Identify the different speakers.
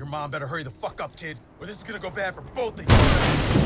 Speaker 1: Your mom better hurry the fuck up, kid, or this is gonna go bad for both of you.